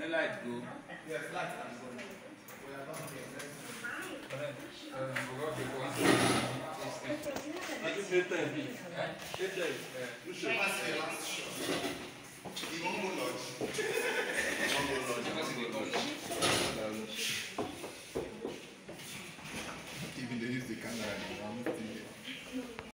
the light go? Yes, light and go. We are not here. Let's go.